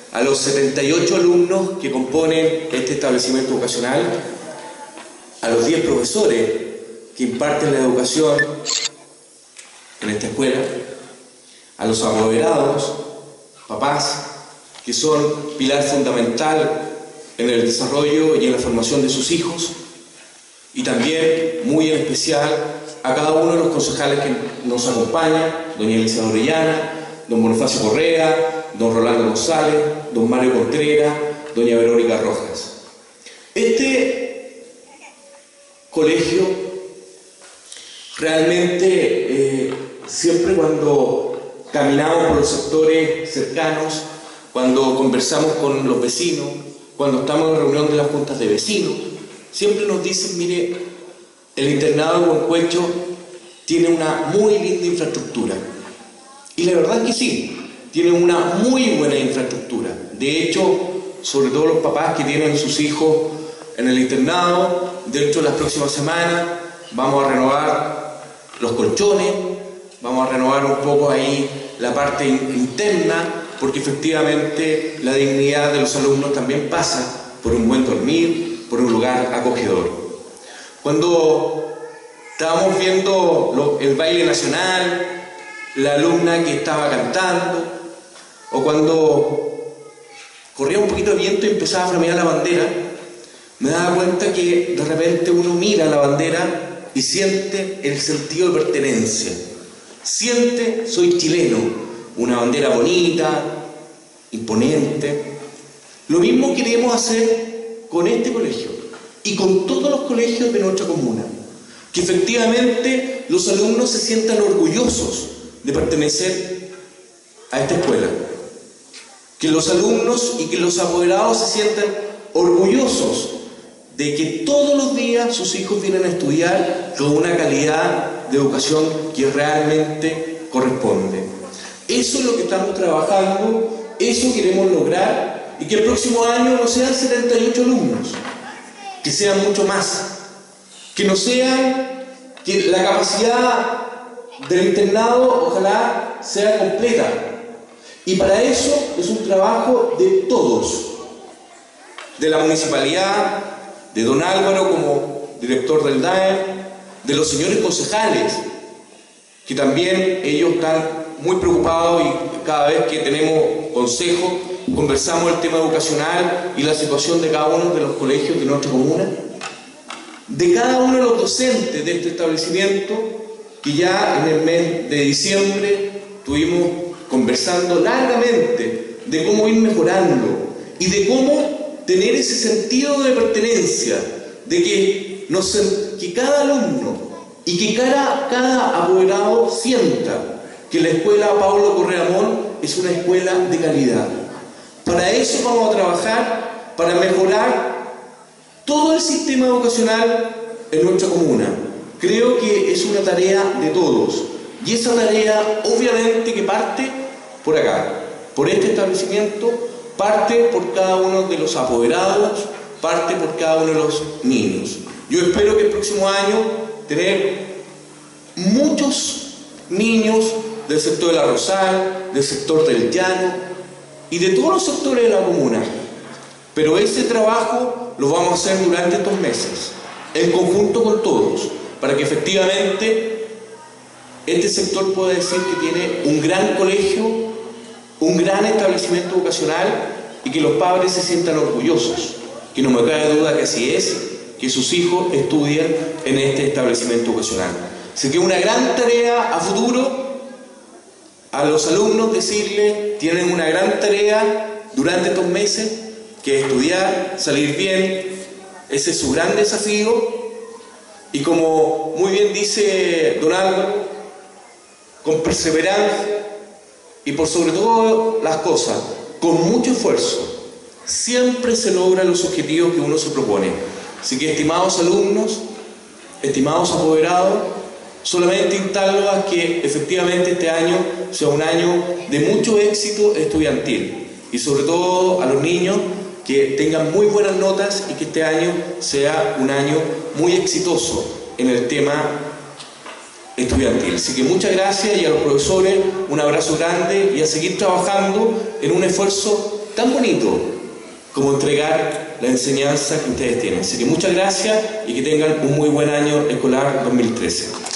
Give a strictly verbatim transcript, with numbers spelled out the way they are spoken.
a los setenta y ocho alumnos que componen este establecimiento vocacional, a los diez profesores que imparten la educación en esta escuela, a los apoderados, papás, que son pilar fundamental en el desarrollo y en la formación de sus hijos, y también, muy en especial, a cada uno de los concejales que nos acompañan, doña Elisa Orellana, don Bonifacio Correa, don Rolando González, don Mario Contreras, doña Verónica Rojas. Este colegio realmente, eh, siempre cuando caminamos por los sectores cercanos, cuando conversamos con los vecinos, cuando estamos en reunión de las juntas de vecinos, siempre nos dicen, mire, el internado de Huancuecho tiene una muy linda infraestructura. Y la verdad es que sí, tiene una muy buena infraestructura. De hecho, sobre todo los papás que tienen sus hijos en el internado, dentro de las próximas semanas vamos a renovar los colchones, vamos a renovar un poco ahí la parte interna, porque efectivamente la dignidad de los alumnos también pasa por un buen dormir, por un lugar acogedor. Cuando estábamos viendo lo, el baile nacional, la alumna que estaba cantando, o cuando corría un poquito de viento y empezaba a flamear la bandera, me daba cuenta que de repente uno mira la bandera y siente el sentido de pertenencia. Siente, soy chileno, una bandera bonita, imponente. Lo mismo queremos hacer con este colegio y con todos los colegios de nuestra comuna, que efectivamente los alumnos se sientan orgullosos de pertenecer a esta escuela, que los alumnos y que los apoderados se sientan orgullosos de que todos los días sus hijos vienen a estudiar con una calidad de educación que realmente corresponde. Eso es lo que estamos trabajando, eso queremos lograr, y que el próximo año no sean setenta y ocho alumnos, que sean mucho más, que no sean, que la capacidad del internado ojalá sea completa. Y para eso es un trabajo de todos, de la municipalidad, de don Álvaro como director del D A E, de los señores concejales, que también ellos están muy preocupados y cada vez que tenemos consejo conversamos el tema educacional y la situación de cada uno de los colegios de nuestra comuna, de cada uno de los docentes de este establecimiento, que ya en el mes de diciembre estuvimos conversando largamente de cómo ir mejorando y de cómo tener ese sentido de pertenencia, de que, nos, que cada alumno y que cada, cada apoderado sienta que la escuela Paulo Correa Mon es una escuela de calidad. Para eso vamos a trabajar, para mejorar todo el sistema educacional en nuestra comuna. Creo que es una tarea de todos, y esa tarea obviamente que parte por acá, por este establecimiento, parte por cada uno de los apoderados, parte por cada uno de los niños. Yo espero que el próximo año tener muchos niños del sector de La Rosal, del sector del Llano y de todos los sectores de la comuna, pero ese trabajo lo vamos a hacer durante estos meses, en conjunto con todos, para que efectivamente este sector pueda decir que tiene un gran colegio, un gran establecimiento vocacional, y que los padres se sientan orgullosos, que no me cabe duda que así es, que sus hijos estudian en este establecimiento vocacional. Así que una gran tarea a futuro, a los alumnos decirles, tienen una gran tarea durante estos meses, que es estudiar, salir bien, ese es su gran desafío, y como muy bien dice don Álvaro, con perseverancia y por sobre todo las cosas, con mucho esfuerzo, siempre se logran los objetivos que uno se propone. Así que, estimados alumnos, estimados apoderados, solamente instarlo a que efectivamente este año sea un año de mucho éxito estudiantil, y sobre todo a los niños que tengan muy buenas notas y que este año sea un año muy exitoso en el tema estudiantil. Así que muchas gracias, y a los profesores un abrazo grande, y a seguir trabajando en un esfuerzo tan bonito como entregar la enseñanza que ustedes tienen. Así que muchas gracias y que tengan un muy buen año escolar dos mil trece.